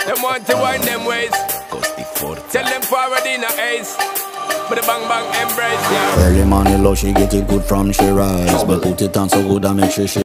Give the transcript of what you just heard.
Them want to wind them ways. Tell them forward in a ace. But the bang bang embrace, yeah. Early morning love, she get it good from she rise. But put it on so good I make sure she